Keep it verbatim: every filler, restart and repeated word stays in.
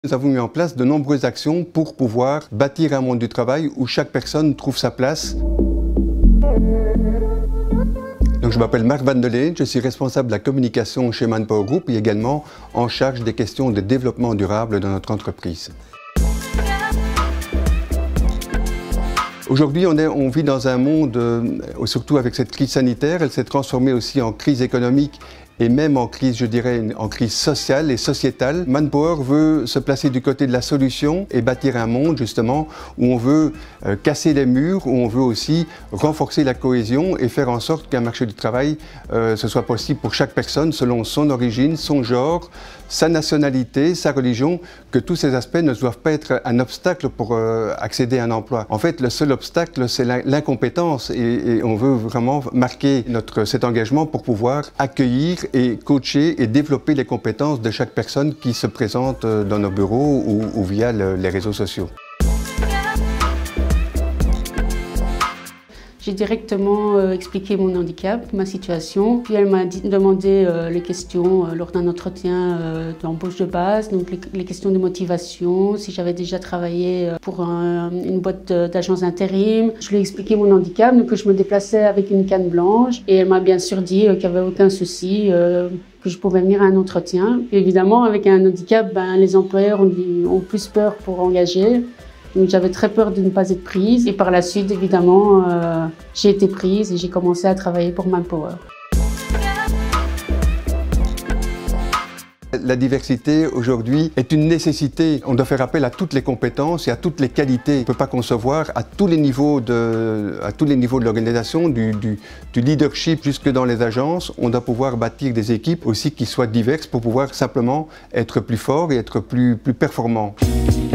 Nous avons mis en place de nombreuses actions pour pouvoir bâtir un monde du travail où chaque personne trouve sa place. Donc, je m'appelle Marc Van de Leen, je suis responsable de la communication chez Manpower Group et également en charge des questions de développement durable dans notre entreprise. Aujourd'hui, on, est, on vit dans un monde, euh, surtout avec cette crise sanitaire, elle s'est transformée aussi en crise économique et même en crise, je dirais, en crise sociale et sociétale. Manpower veut se placer du côté de la solution et bâtir un monde, justement, où on veut euh, casser les murs, où on veut aussi renforcer la cohésion et faire en sorte qu'un marché du travail, euh, ce soit possible pour chaque personne, selon son origine, son genre, sa nationalité, sa religion, que tous ces aspects ne doivent pas être un obstacle pour euh, accéder à un emploi. En fait, le seul obstacle, c'est l'incompétence et, et on veut vraiment marquer notre, cet engagement pour pouvoir accueillir et coacher et développer les compétences de chaque personne qui se présente dans nos bureaux ou, ou via le, les réseaux sociaux. J'ai directement euh, expliqué mon handicap, ma situation, puis elle m'a demandé euh, les questions euh, lors d'un entretien euh, d'embauche de base, donc les, les questions de motivation, si j'avais déjà travaillé euh, pour un, une boîte d'agence intérim. Je lui ai expliqué mon handicap, donc que je me déplaçais avec une canne blanche et elle m'a bien sûr dit euh, qu'il n'y avait aucun souci, euh, que je pouvais venir à un entretien. Puis évidemment, avec un handicap, ben, les employeurs ont, ont plus peur pour engager. Donc j'avais très peur de ne pas être prise et par la suite, évidemment, euh, j'ai été prise et j'ai commencé à travailler pour Manpower. La diversité aujourd'hui est une nécessité. On doit faire appel à toutes les compétences et à toutes les qualités. On ne peut pas concevoir à tous les niveaux de, à tous les niveaux de l'organisation, du, du, du leadership jusque dans les agences. On doit pouvoir bâtir des équipes aussi qui soient diverses pour pouvoir simplement être plus forts et être plus, plus performants.